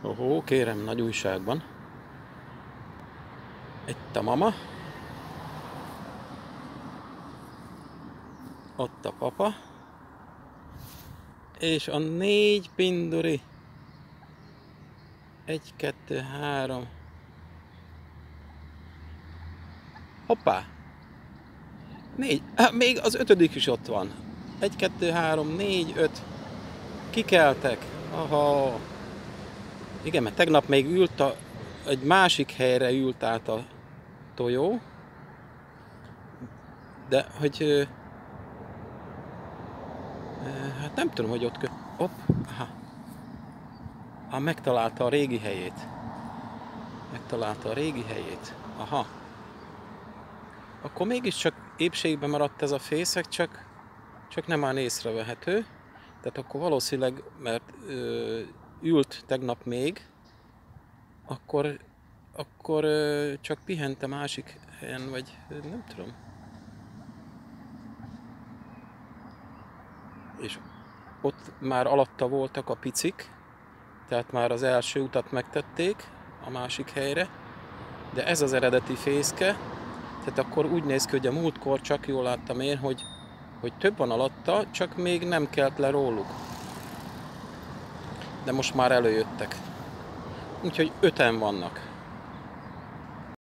Ohó, kérem, nagy újságban. Itt a mama, ott a papa, és a 4 pinduri. 1, 2, 3. Hoppá! 4. Még az 5. is ott van. 1, 2, 3, 4, 5. Kikeltek. Aha. Igen, mert tegnap még egy másik helyre ült át a tojó. De hogy... hát nem tudom, hogy ott Hopp, aha. Megtalálta a régi helyét. Megtalálta a régi helyét. Aha. Akkor mégiscsak épségben maradt ez a fészek, csak nem áll észrevehető. Tehát akkor valószínűleg, mert ült tegnap még, akkor csak pihent a másik helyen, vagy nem tudom. És ott már alatta voltak a picik, tehát már az első utat megtették a másik helyre, de ez az eredeti fészke, tehát akkor úgy néz ki, hogy a múltkor csak jól láttam én, hogy több van alatta, csak még nem kelt le róluk. De most már előjöttek. Úgyhogy 5-en vannak.